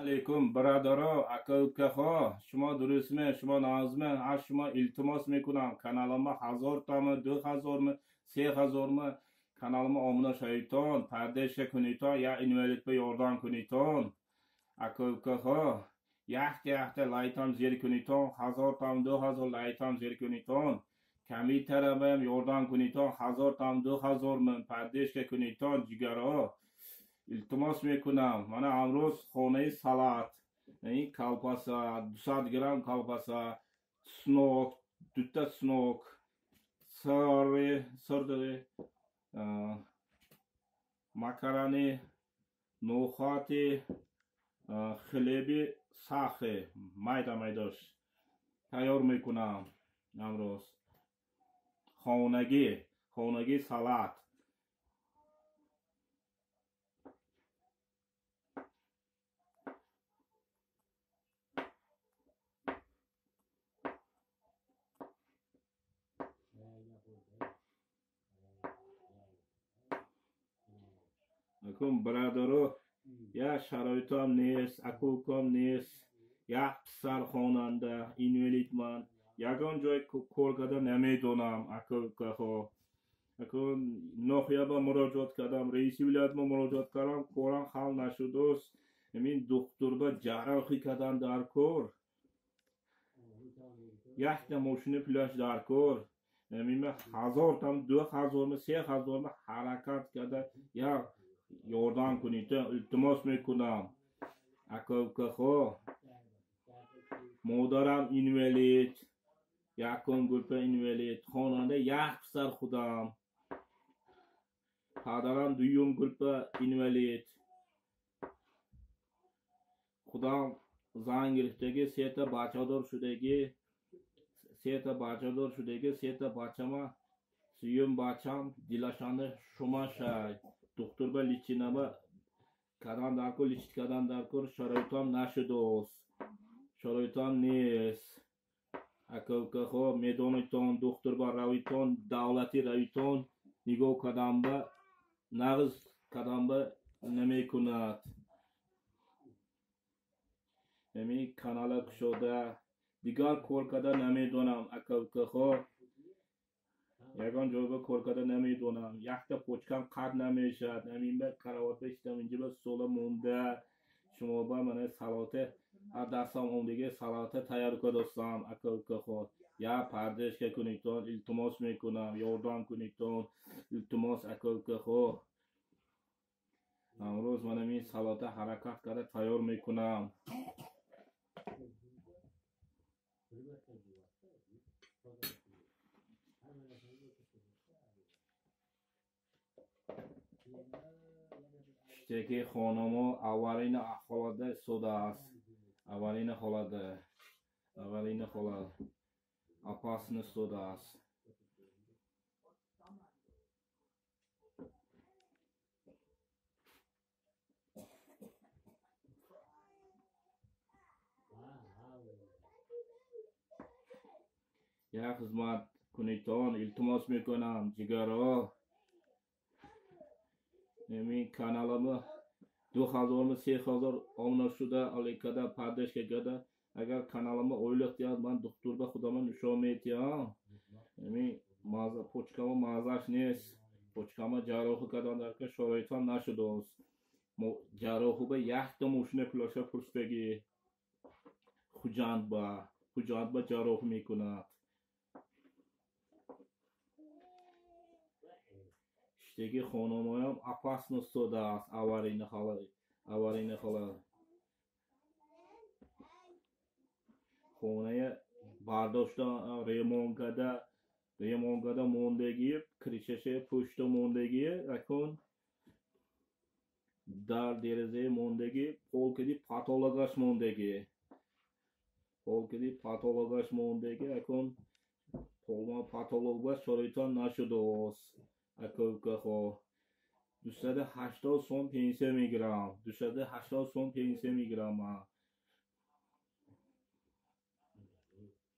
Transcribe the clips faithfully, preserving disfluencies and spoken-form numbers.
علیکم برادرها اکاکاها شما درستمه شما نازمه از شما التماس میکنم کانالما هزار تامه دو هزارمه سه هزارمه کانالما آمونا شایتان پردش کنیتان یا اینولیت به یاردان کنیتان اکاکاها یخت یخت لایتان زیر کنیتان هزار تام دو هزار لایتان زیر کنیتان کمی ترابم یاردان کنیتان هزار تام دو هزار من پردش کنیتان جگرها التماس میکنم من امروز خانه سالات این کالپاسا دویست گرم کالپاسا سنوک دوتا سنوک سر سر ماکارونی نوخاتی خلیبی ساخه مایدا مایداش تیار میکنم امروز خانگی خانگی سالات اکم برادرو یا شرایطم نیست اکوکم نیست یا پسر خواننده اینولیت من یگان جای کار کردن نمیدونم اکوکا اکن نخیا با مراجعات کردم رئیسی ولایت ما مراجعات کردم کارم حل نشد است همین دکتر با جراحی کردن در کار یک ماشین پلاش در کار همین هزار تام دو هزار سه هزار حرکت کرده یا یاردان کنید التماس میکنم اکاکا مادرم اینولیت یکم گلپه اینولیت خواننده یک پسر خودم پدرم دویم گلپه اینولیت خودم زن گرفتگی سه تا بچه دار شدگی سه تا بچه دار شدگی سه تا بچه ما سیوم بچم دیلشانه شما شای دکتر با لیچی نبا کدام در کل لیچی کدام در کل شرایطم نشده است شرایطم نیست اکا خواه میدانیتون دکتر با رویتون دولتی رویتون نگاه کدام با نغز کدام با نمی کند همی کانال کشوده دیگر کار کده نمیدونم اکا خواه یگان جای با کار کده نمیدونم یک تا پوچکم قد نمیشد همین به کراوات بشتم اینجا به سوله مونده شما با من سلاته هر دستم اومدگی سلاته تیار کدستم اکا خود یا پردش که کنیتون التماس میکنم یاردان کنیتون التماس اکا خود امروز من این سلاته حرکت کرده تیار میکنم شتکی خانمو اولین حالت سوده است اولین حالت اولین حالت اپاسن سوده است یا خدمت کنیتون التماس میکنم جگرها همین کانالم دو هزار سه هزار آمنا شده علی کده پردش که گده اگر کانالم اویلت یاد من دکتر به خودم نشون میتیم همین مازه پوچکم مازش نیست پوچکم جراحی کردن در که شرایطم نشده است جراحی به یک تا ماشین پلاشه پرستگی خوجاند با خوجاند با جراحی میکند شتگی خانمایم اپاس نستوده است اولین حالت اولین حالت خونه برداشتن ریمون کده ریمون کده موندگی کریشش پشت موندگی اکن در درزه موندگی پول کدی پاتولوگاش موندگی پول کدی پاتولوگاش موندگی اکن پول پاتولوگاش شرایطان نشده است اکا خو دویست و هشتاد سوم پنسه میگیرم دویست و هشتاد سوم پنسه میگیرم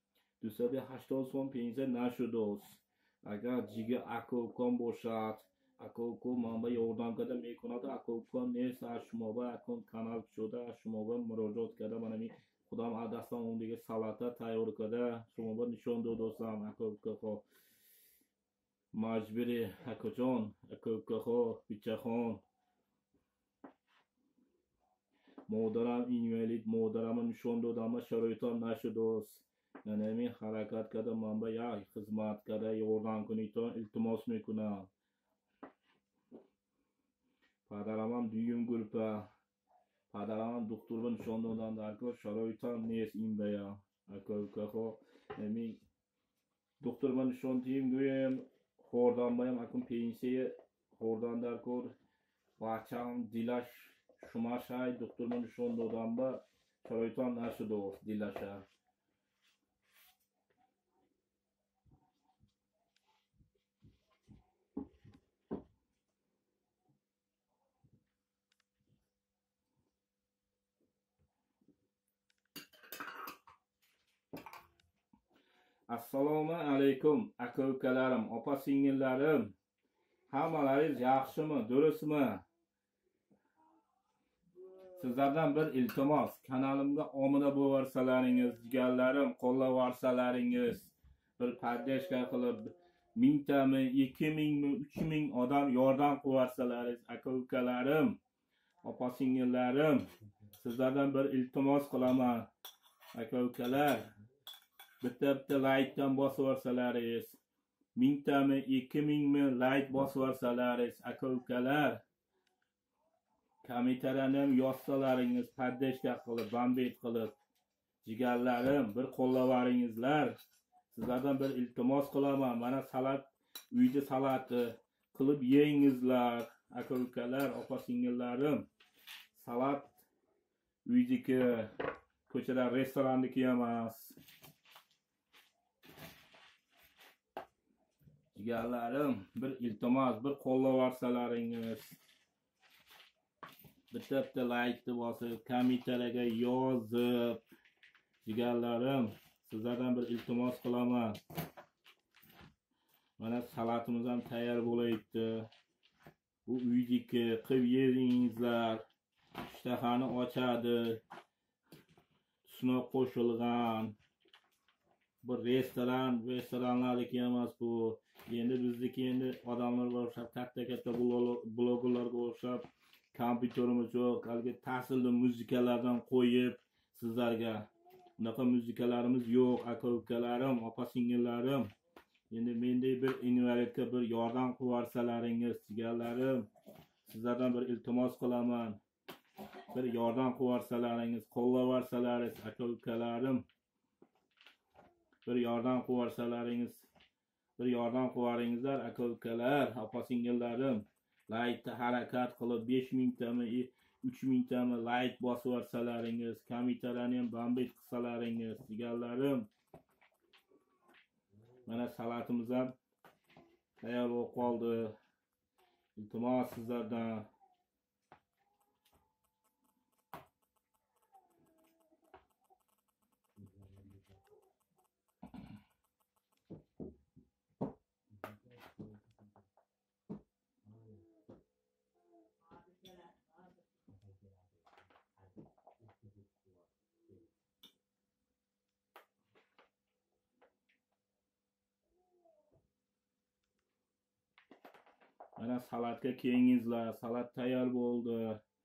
دویست و هشتاد سوم پنسه نشده است اگر جیگه اکا کم باشد aka uka manba yordam kada mekunadi. Aka uka nes shuma ba akon kanal shoda shuma ba murojaat kada mana mi خودم دستم اون دیگه سالata tayyor کرده شما با نشون دو دوستم aka uka خو مجبوری aka جان aka uka خو بیچه خون مادرم اینوالید مادرم نشون دادم شرایطم نشد دوست یعنی حرکت کرده من به یک خدمت کرده یاردم کنید تا التماس میکنم پدرم هم دویم گروپه پدرم هم دکتر به نشون دادن در که شرایطم نیست این بیا aka uka خو یعنی دکتر به نشون دیم دویم خوردم بایم اکن پینسیه خوردن در کار بچم دیلش شما شای دکتر من نشون دادم با شرایطم نشد دوست دیلشه assalomu alaykum aka ukalarim opa singillarim hammalaringiz yaxshimi durustmi sizlardan bir iltimos kanalimga omila bo'larsalaringiz jigarlarim qo'llavorsallaringiz bir poddержка qilib mingtami ikki mingmi uch ming odam yordam qilarsalaringiz aka ukalarim opa singillarim sizlardan bir iltimos qilaman aka ukalar bitta bitta like'dan bosib yuborsalaringiz mingtami ikki mingmi like bosib yuborsalaringiz aka ukalar kommentariyani ham yozsalaringiz poddержка qilib bambet qilib jigarlarim bir qo'llavaringizlar sizlardan bir iltimos qilaman mana salat uyda salati qilib yengizlar aka ukalar opa singillarim salat uydagi ko'chada restorandiki emas jigarlarim bir iltimos bir qo'llavorsallaringiz bitta bitta like'ni bosib kommentariyaga yozib jigarlarim sizlardan bir iltimos qilaman mana salatimiz ham tayyor bo'layapti bu uydagi qilib yeringizlar ishtahani ochadi sunoq qo'shilgan bir restoran restoranlarniki emas bu endi bizniki endi odamlarga o'xshab katta katta blogerlarga o'xshab kompyuterimiz yo'q haligi ta'sirli muzikalardan qo'yib sizlarga unaqa muzikalarimiz yo'q aka ukalarim opa singillarim endi mendek bir invalidga bir yordam qilarsalaringiz jigarlarim sizlardan bir iltimos qilaman bir yordam qilarsalaringiz qo'llavorsallaringiz aka ukalarim bir yordam qilarsalaringiz bir yordam qilaringizlar aka ukalar opa singillarim like harakat qilib besh mingtami uch mingtami like bosib yuborsalaringiz kommentariyani ham bambet qilsalaringiz jigarlarim mana salatimiz ham tayyor bo'lib qoldi iltimos sizlardan mana salatga kelingizlar salat tayyor bo'ldi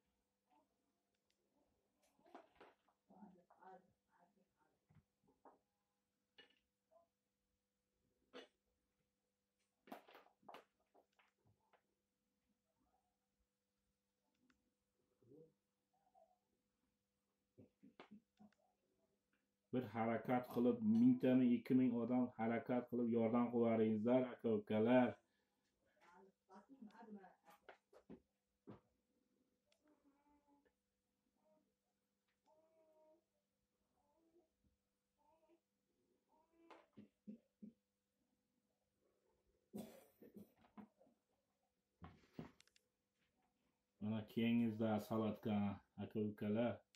bir harakat qilib mingtami ikki ming odam harakat qilib yordam qilaringizlar aka ukalar mana kelingizlar salatga aka ukalar